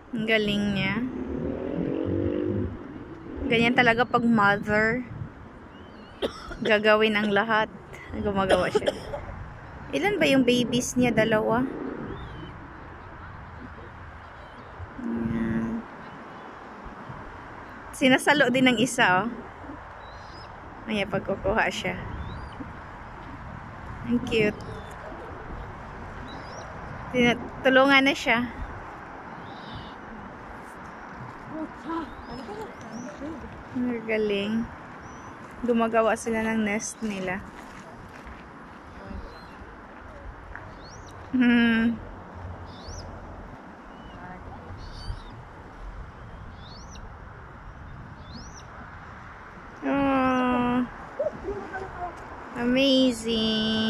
Ang galing niya. Ganyan talaga pag mother. Gagawin ang lahat. Gumagawa siya. Ilan ba yung babies niya? Dalawa. Ayan. Sinasalo din ng isa, oh. Ayan, pagkukuha siya. Ang cute. Tulungan na siya. Ang galing. Gumagawa sila ng nest nila. Oh, amazing.